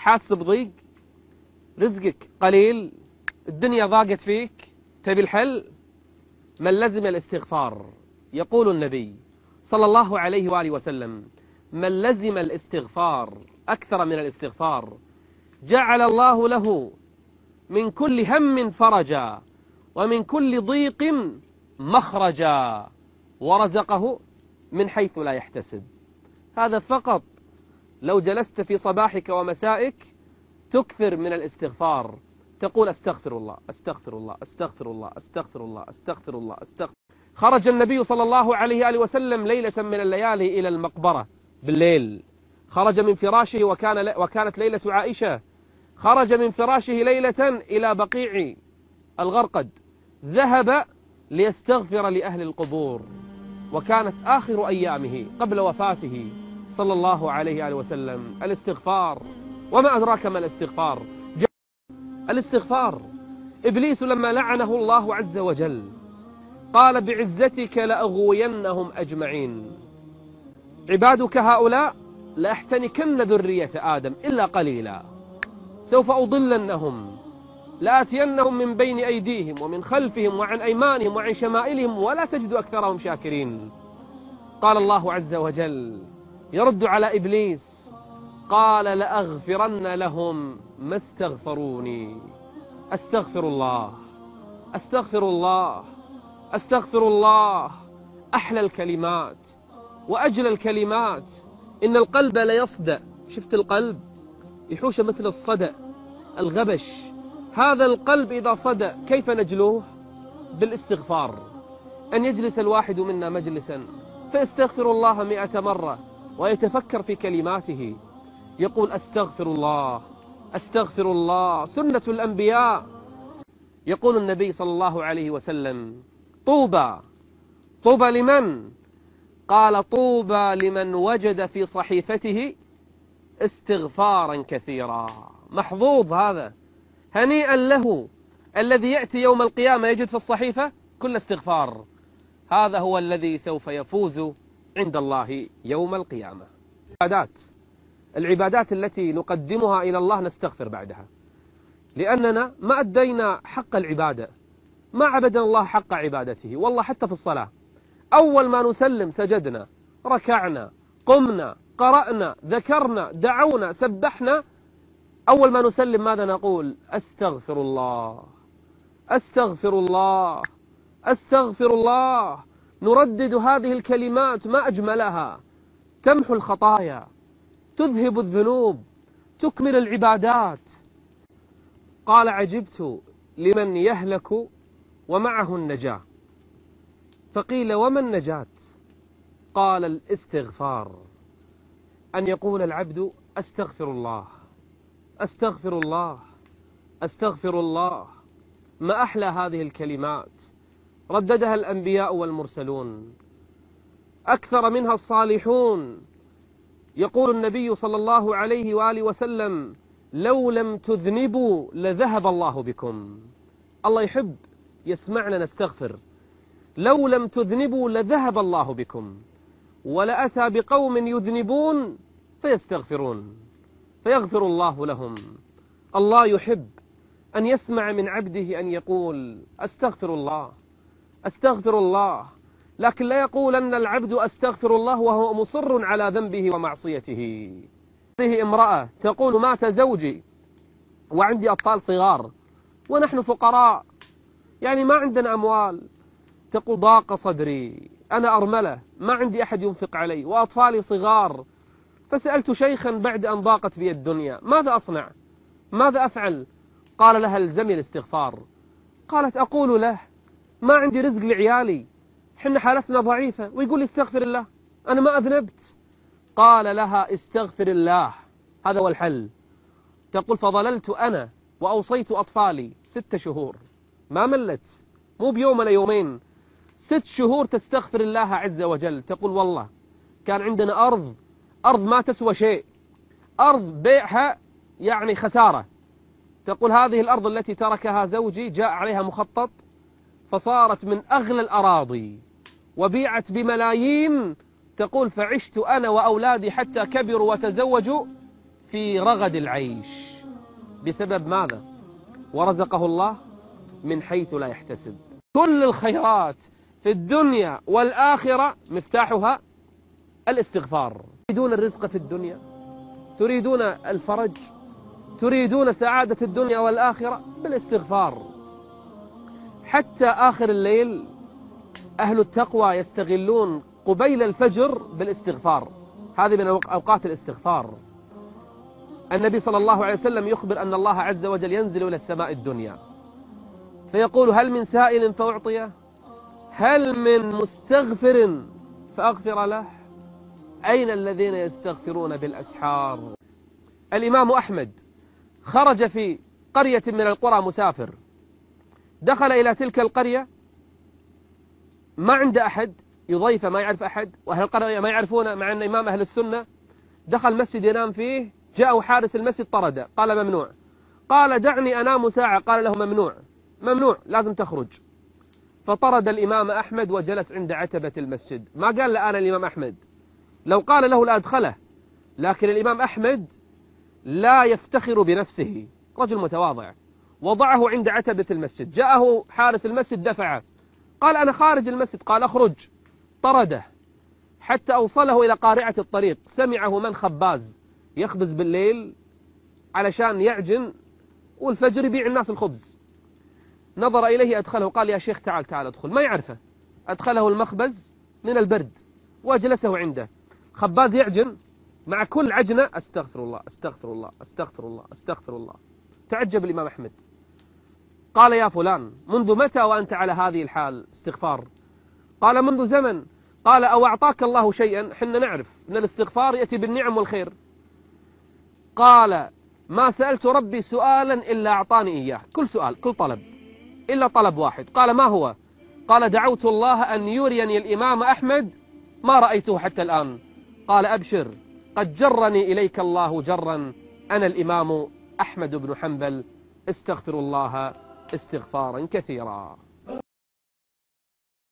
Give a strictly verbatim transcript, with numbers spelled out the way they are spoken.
حاس بضيق، رزقك قليل، الدنيا ضاقت فيك، تبي الحل؟ من لزم الاستغفار، يقول النبي صلى الله عليه وآله وسلم: من لزم الاستغفار أكثر من الاستغفار جعل الله له من كل هم فرجا ومن كل ضيق مخرجا ورزقه من حيث لا يحتسب. هذا فقط لو جلست في صباحك ومسائك تكثر من الاستغفار، تقول أستغفر الله أستغفر الله أستغفر الله أستغفر الله أستغفر الله أستغفر. خرج النبي صلى الله عليه وآله وسلم ليلة من الليالي إلى المقبرة بالليل، خرج من فراشه وكان وكانت ليلة عائشة، خرج من فراشه ليلة إلى بقيع الغرقد، ذهب ليستغفر لأهل القبور، وكانت آخر أيامه قبل وفاته صلى الله عليه وآله وسلم الاستغفار. وما أدراك ما الاستغفار؟ الاستغفار إبليس لما لعنه الله عز وجل قال: بعزتك لأغوينهم أجمعين، عبادك هؤلاء لأحتنكن ذرية آدم إلا قليلا، سوف أضلنهم، لآتينهم من بين أيديهم ومن خلفهم وعن أيمانهم وعن شمائلهم ولا تجد أكثرهم شاكرين. قال الله عز وجل يرد على إبليس قال: لأغفرن لهم ما استغفروني. أستغفر الله أستغفر الله أستغفر الله، أحلى الكلمات وأجل الكلمات. إن القلب ليصدأ، شفت القلب يحوش مثل الصدأ الغبش، هذا القلب إذا صدأ كيف نجلوه؟ بالاستغفار. أن يجلس الواحد منا مجلسا فيستغفر الله مئة مرة ويتفكر في كلماته، يقول: أستغفر الله أستغفر الله، سنة الأنبياء. يقول النبي صلى الله عليه وسلم: طوبى طوبى لمن؟ قال: طوبى لمن وجد في صحيفته استغفارا كثيرا. محظوظ هذا، هنيئا له الذي يأتي يوم القيامة يجد في الصحيفة كل استغفار. هذا هو الذي سوف يفوز عند الله يوم القيامة. العبادات العبادات التي نقدمها إلى الله نستغفر بعدها، لأننا ما أدينا حق العبادة، ما عبدنا الله حق عبادته. والله حتى في الصلاة أول ما نسلم سجدنا، ركعنا، قمنا، قرأنا، ذكرنا، دعونا، سبحنا، أول ما نسلم ماذا نقول؟ أستغفر الله أستغفر الله أستغفر الله. نردد هذه الكلمات ما أجملها، تمحو الخطايا، تذهب الذنوب، تكمل العبادات. قال: عجبت لمن يهلك ومعه النجاة، فقيل: وما النجاة؟ قال: الاستغفار، أن يقول العبد: أستغفر الله أستغفر الله أستغفر الله. ما أحلى هذه الكلمات، رددها الأنبياء والمرسلون، أكثر منها الصالحون. يقول النبي صلى الله عليه وآله وسلم: لو لم تذنبوا لذهب الله بكم. الله يحب يسمعنا نستغفر. لو لم تذنبوا لذهب الله بكم، ولأتى بقوم يذنبون فيستغفرون فيغفر الله لهم. الله يحب أن يسمع من عبده أن يقول: أستغفر الله أستغفر الله، لكن لا يقول أن العبد أستغفر الله وهو مصر على ذنبه ومعصيته. هذه امرأة تقول: مات زوجي وعندي أطفال صغار ونحن فقراء، يعني ما عندنا أموال. تقول: ضاق صدري، أنا أرملة ما عندي أحد ينفق علي وأطفالي صغار، فسألت شيخا بعد أن ضاقت بي الدنيا، ماذا أصنع؟ ماذا أفعل؟ قال لها: الزمي الاستغفار. قالت: أقول له ما عندي رزق لعيالي، حنا حالتنا ضعيفة، ويقول لي استغفر الله، أنا ما أذنبت. قال لها: استغفر الله، هذا هو الحل. تقول: فظللت أنا وأوصيت أطفالي ست شهور ما ملت، مو بيوم ولا يومين، ست شهور تستغفر الله عز وجل. تقول: والله كان عندنا أرض أرض ما تسوى شيء، أرض بيعها يعني خسارة. تقول: هذه الأرض التي تركها زوجي جاء عليها مخطط فصارت من أغلى الأراضي وبيعت بملايين. تقول: فعشت أنا وأولادي حتى كبروا وتزوجوا في رغد العيش بسبب ماذا؟ ورزقه الله من حيث لا يحتسب. كل الخيرات في الدنيا والآخرة مفتاحها الاستغفار. تريدون الرزق في الدنيا، تريدون الفرج، تريدون سعادة الدنيا والآخرة بالاستغفار. حتى آخر الليل أهل التقوى يستغلون قبيل الفجر بالاستغفار، هذه من أوقات الاستغفار. النبي صلى الله عليه وسلم يخبر أن الله عز وجل ينزل إلى السماء الدنيا فيقول: هل من سائل فأعطيه؟ هل من مستغفر فأغفر له؟ أين الذين يستغفرون بالأسحار؟ الإمام أحمد خرج في قرية من القرى مسافر، دخل إلى تلك القرية ما عند أحد يضيف، ما يعرف أحد، وأهل القرية ما يعرفونه مع أن إمام أهل السنة. دخل مسجد ينام فيه، جاءه حارس المسجد طرده، قال: ممنوع. قال: دعني أنام ساعة. قال له: ممنوع ممنوع لازم تخرج. فطرد الإمام أحمد وجلس عند عتبة المسجد. ما قال له أنا الإمام أحمد، لو قال له لأدخله، لكن الإمام أحمد لا يفتخر بنفسه، رجل متواضع، وضعه عند عتبة المسجد. جاءه حارس المسجد دفعه، قال: أنا خارج المسجد. قال: اخرج. طرده حتى أوصله إلى قارعة الطريق، سمعه من خباز يخبز بالليل علشان يعجن والفجر يبيع الناس الخبز. نظر إليه أدخله، قال: يا شيخ تعال تعال ادخل. ما يعرفه، أدخله المخبز من البرد وأجلسه عنده. خباز يعجن، مع كل عجنة: أستغفر الله أستغفر الله أستغفر الله أستغفر الله. تعجب الإمام أحمد، قال: يا فلان، منذ متى وأنت على هذه الحال استغفار؟ قال: منذ زمن. قال: أو أعطاك الله شيئا؟ حنا نعرف أن الاستغفار يأتي بالنعم والخير. قال: ما سألت ربي سؤالا إلا أعطاني إياه، كل سؤال كل طلب إلا طلب واحد. قال: ما هو؟ قال: دعوت الله أن يريني الإمام أحمد ما رأيته حتى الآن. قال: أبشر، قد جرني إليك الله جرا، أنا الإمام أحمد بن حنبل، استغفر الله استغفارا كثيرا.